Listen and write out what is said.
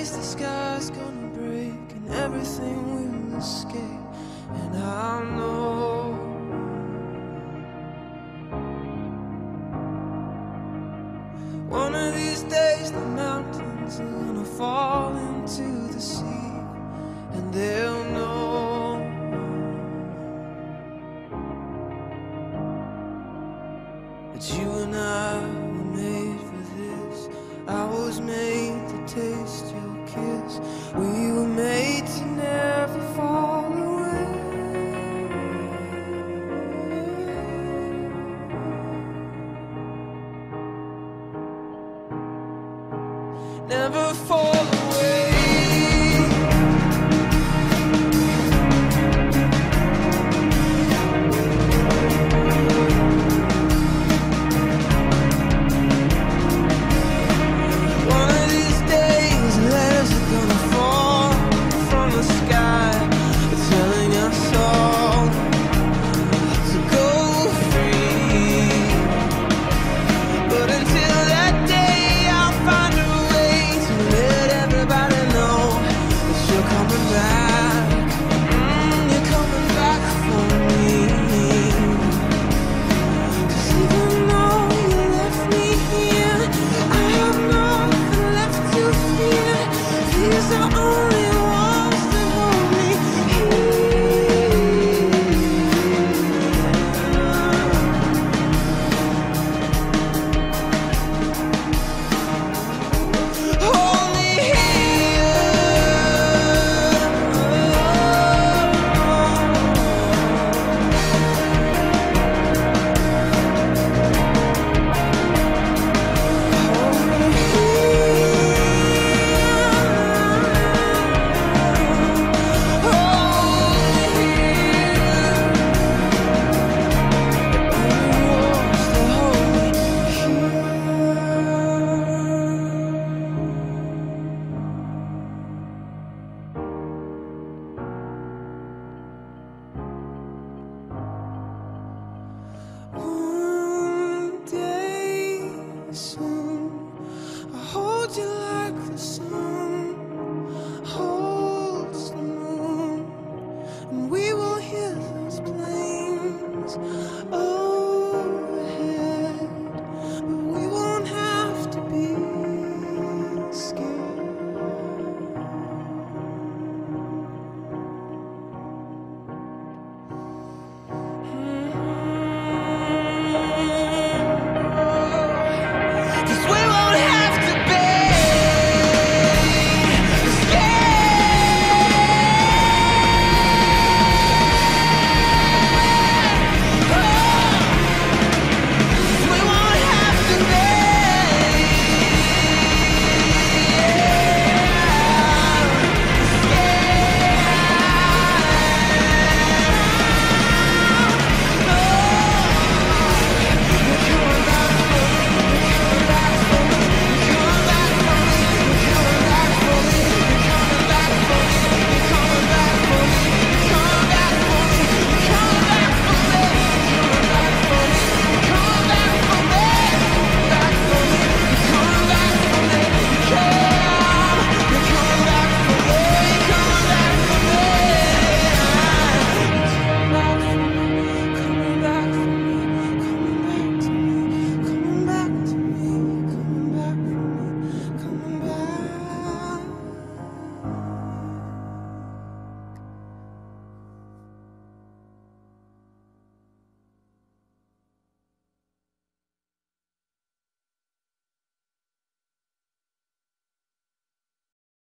days the sky's gonna break and everything will escape. And I know one of these days the mountains are gonna fall into the sea, and they'll know that you and I were made for this. I was made to taste your kiss. We were made to never fall away. Never fall